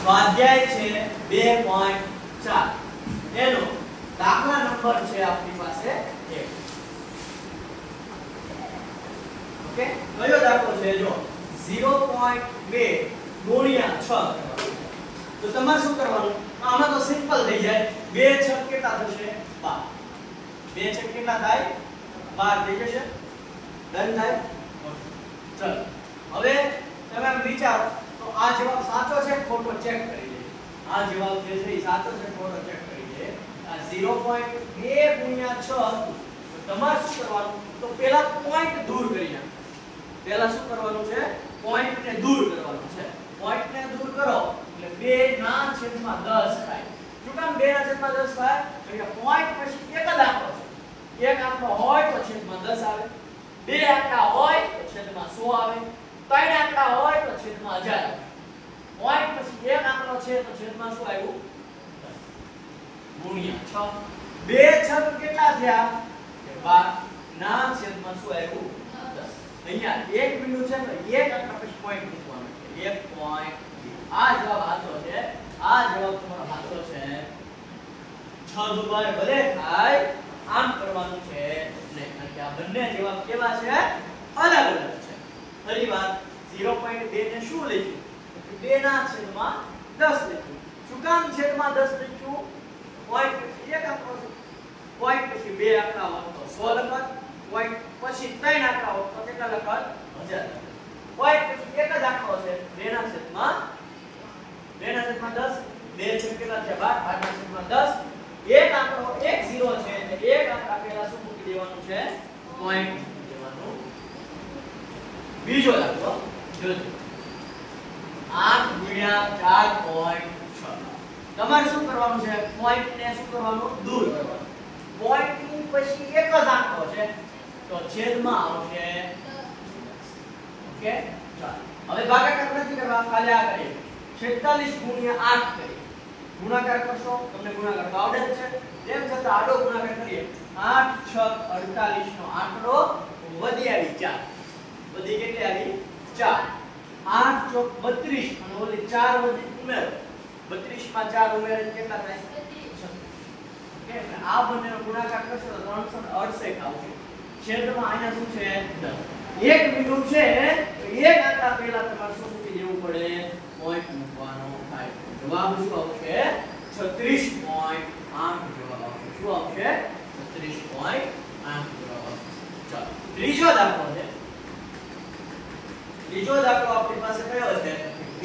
સ્વાધ્યાય છે 2.4 એનો દાખલા નંબર છે આપણી પાસે 1. ઓકે, કયો દાખલો છે જો 0.2 ગુણ્યા 6. તો તમારે શું કરવાનું? આમાં તો સિમ્પલ થઈ જાય. 2 6 કેટલા થશે? 12. 2 6 કેટલા થાય? 12 થઈ જશે. ડન થાય. ચલો હવે તમે વિચારો તો આ જવાબ સાચો છે ખોટો ચેક કરી લે. આ જવાબ જે છે એ સાચો છે ખોટો ચેક કરી લે. આ 0.2 ગુણ્યા 6 તો તમારે શું કરવાનું? તો પહેલા પોઈન્ટ દૂર કરી નાખો. પહેલા શું કરવાનું છે? પોઈન્ટ ને દૂર કરવાનું છે. પોઈન્ટ ને દૂર કરો એટલે 2 ના છેદમાં 10 થાય. શું કામ 2 ના છેદમાં 10 થાય? એટલે પોઈન્ટ પછી એક જ આંકડો છે. એક આંકડો હોય તો છેદમાં 10 આવે. 2 આંકડા હોય તો છેદમાં 100 આવે. 3 આંકડા હોય તો છેદમાં 1000 આવે. પોઈન્ટ પછી એક આંકડો છે તો છેદમાં શું આવ્યું? 10 ગુણ્યા 6. 2 6 કેટલા થયા? 12 ના છેદમાં શું આવ્યું? 10. અહીંયા એક બિંદુ છે તો એક આંકડા પછી પોઈન્ટ મૂકવાનો છે. 1 પોઈન્ટ. આ જવાબ સાચો છે. આ જવાબ તમારો સાચો છે. 6 દુબારે ભલે થાય આમ કરવાનું છે નહીં. કારણ કે આ બંને જવાબ કેવા છે? અલગ અલગ છે. ફરી વાત 0.2 ને શું લખ્યું? 2 ના છેદમાં 10 લખ્યું. શું કામ છેદમાં 10 લખ્યું? પોઈન્ટ પછી એક આંકડો છે. પોઈન્ટ પછી 2 આંકડા હોય તો 100 લખત. પોઈન્ટ પછી 3 આંકડા હોય તો કેટલા લખત? 1000. પોઈન્ટ પછી એક જ આંકડો છે 2 ના છેદમાં 10. 2 છેદ કેટલા છે? 12. 12 ના છેદમાં 10. એક આંકડો એક 0 છે એટલે એક આંકડા પહેલા શું મૂકી દેવાનું છે? પોઈન્ટ મૂકી દેવાનું. બીજો દાખલો જોજો. 8 ગુણ્યા 4.6. તમારે શું કરવાનું છે? પોઈન્ટ ને શું કરવાનું? દૂર કરવાનું. પોઈન્ટ ની પછી એક જ આંકડો છે તો છેદમાં આવશે. ઓકે, ચાલો હવે ભાગાકાર નથી કરવા, ખાલી આ કરીએ. 46 ગુણ્યા 8 કરીએ. ગુણાકાર કરશો તમને ગુણાકાર તો આવડે જ છે. તેમ છતાં આડો ગુણાકાર કરીએ. 8 6 48 નો આંકડો વધી આવી 4. વધી કેટલી આવી? 4. 8 ચોક 32 અને ઓલી 4 વધી ઉમેરો. 32 માં 4 ઉમેરે કેટલા થાય? 36. ઓકે, આ બંનેનો ગુણાકાર કરશો તો 368 આવશે. છેદમાં આયા શું છે? 10. એક બિંદુ છે તો એક આંકડા પહેલા તમારે શું મૂકી દેવું પડે? પોઈન્ટ મૂકવાનો થાય. જવાબ શું આવશે? 36.8 જવાબ આવશે. શું આવશે? 36.8 જવાબ આવશે. ચાલો ત્રીજો દાખલો છે. ત્રીજો દાખલો આપણી પાસે કયો છે?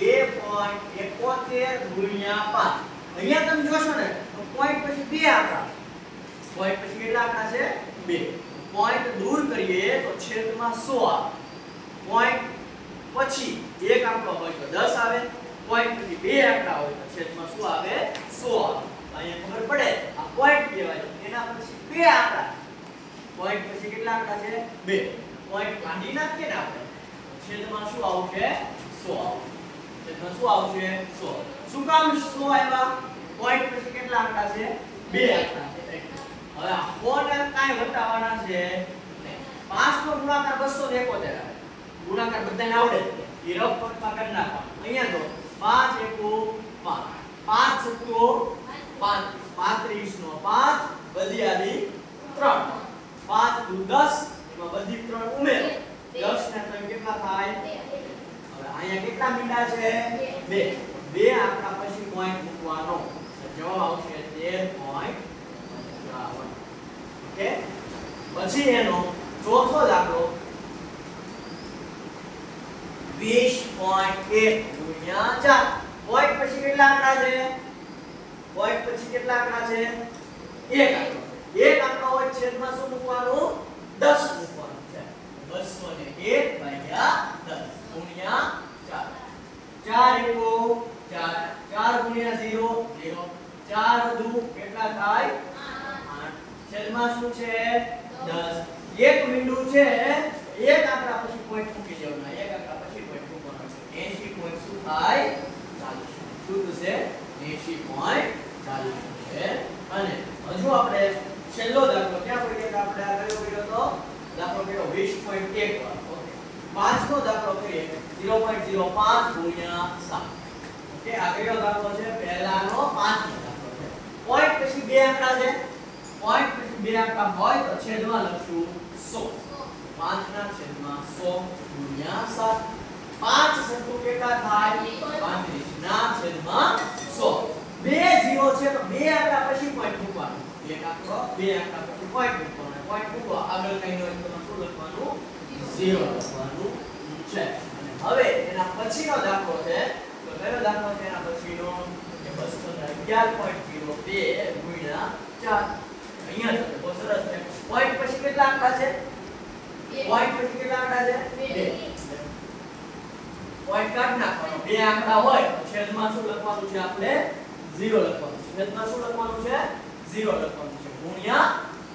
2.71 ગુણ્યા 5. અહીંયા તમે જોશો ને તો પોઈન્ટ પછી 2 આંકડા. પોઈન્ટ પછી કેટલા આંકડા છે? 2. પોઈન્ટ દૂર કરીએ તો છેદમાં 100 આવે. પોઈન્ટ પછી એક આંકડો હોય તો 10 આવે. પોઈન્ટ પછી 2 આંકડા હોય તો છેદમાં શું આવે? 100 આવે. અહીંયા ખબર પડે આ પોઈન્ટ કહેવાય. એના પછી 2 આંકડા. પોઈન્ટ પછી કેટલા આંકડા છે? 2. પોઈન્ટ કાઢી નાખીએ ને આપણે છેદમાં શું આવશે? 100 આવશે. છેદમાં શું આવશે? 100. શું કામ 100 આવ્યા? પોઈન્ટ પછી કેટલા આંકડા છે? 2 આંકડા છે. હવે આ 100 ને કાઈ વટાવવાના છે નહીં. 5 નો ગુણાકાર 271 આવે. ગુણાકાર બધાને આવડે છે. એ રફ કટમાં કરી નાખવાનો. અહીંયા તો 5 એકુ 5. 5 સત્તુ 5. 35 નો 5 બધી આવી 3. 5 દુ 10 એમાં બધી 3 ઉમેરો. 10 ને 3 કેટલા થાય? હવે અહીંયા કેટલા મીંડા છે? 2. 2 આંકડા પછી પોઈન્ટ મૂકવાનો. જવાબ આવશે 13.55. ઓકે, પછી એનો ચોથો દાખલો 20.1 ગુણ્યા 4. પોઈન્ટ પછી કેટલા આંકડા છે? પોઈન્ટ પછી કેટલા આંકડા છે? એક આંકડો. એક આંકડો હોય છેદમાં શું મૂકવાનું? 10 મૂકવાનું છે. 201 ભાગ્યા 10 ગુણ્યા 4. 4 એકુ 4. 4 ગુણ્યા 0 0. 4 દુ કેટલા થાય? 8. છેદમાં શું છે? 10. એક બિંદુ છે એક આંકડા પછી પોઈન્ટ મૂકી દેવાના. એક આંકડા પછી પોઈન્ટ મૂકવાનો. 80 પોઈન્ટ શું થાય? 40. શું થશે? 80.40 છે. અને હજુ આપણે છેલ્લો દાખલો ક્યાં પડીએ? આપણે આ કયો કર્યો તો? દાખલો કર્યો 20.1 વાળો. ઓકે, પાંચનો દાખલો કરીએ 0.05 ગુણ્યા 7. કે આ કયો દાખલો છે પહેલાનો પાંચમો દાખલો છે પોઈન્ટ પછી બે આંકડા છે પોઈન્ટ પછી બે આંકડા હોય તો છેદમાં લખશું 100 5 ના છેદમાં 100 ગુણ્યા 7 5 શબ્દો કેટલા થાય 35 ના છેદમાં 100 બે 0 છે તો બે આંકડા પછી પોઈન્ટ મૂકવાનું એક આંકડો બે આંકડા પછી પોઈન્ટ મૂકવાનો પોઈન્ટ મૂકો આગળ કઈ હોય તો શું લખવાનું 0 લખવાનું છે અને હવે એના પછીનો દાખલો છે તો કયો દાખલો છે એના પછીનો કે 211.02 ગુણ્યા 4 અહીંયા છે બહુ સરસ છે પોઈન્ટ પછી કેટલા આંકડા છે પોઈન્ટ પછી કેટલા આંકડા છે 2 પોઈન્ટ કાઢ નાખવાનો બે આંકડા હોય તો છેદમાં શું લખવાનું છે આપણે 0 લખવાનું છે છેદમાં શું લખવાનું છે 0 લખવાનું છે ગુણ્યા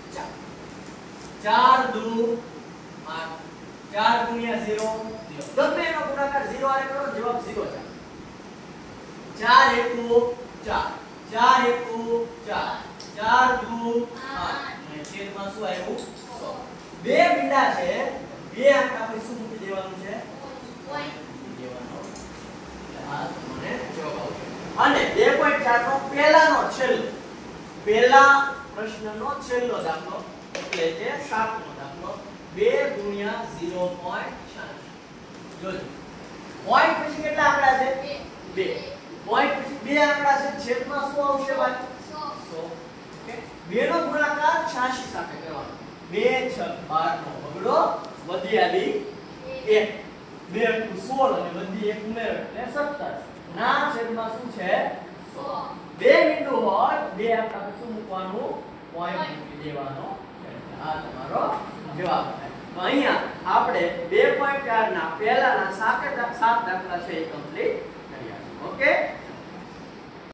4 4 2 8 4 ગુણ્યા 0 0 ગમે એનો ગુણાકાર 0 આરે કરો જવાબ 0 છે 4 1 4 4 1 4 4 2 8 અને છેદમાં શું આવ્યું 100 બે મીંડા છે બે આંકડા પછી શું મૂકી દેવાનું છે પોઈન્ટ દેવાનો આ મને જવાબ આવશે અને 2.4 નો પહેલાનો છેલ્લો પહેલા પ્રશ્નનો છેલ્લો દાખલો એટલે કે 7મો દાખલો 2 ગુણ્યા 0.86 જોજો પોઈન્ટ પછી કેટલા આંકડા છે 2 પોઈન્ટ પછી બે આંકડા છે છેદમાં શું આવશે ભાઈ 100 ઓકે બે નો ગુણાકાર 86 સાથે કરવાનો 2 6 12 નો બગડો વધી આવી 1 2 16 અને વધી 1 ઉમેરો એટલે 17 ના છેદમાં શું છે 100 બે બિંદુ હોય બે આંકડા શું મૂકવાનું પોઈન્ટ મૂકી દેવાનો છે આ તમારો જવાબ છે તો અહીંયા આપણે 2.4 ના પહેલાના 7 દાખલા છે એ કમ્પ્લીટ કર્યા છે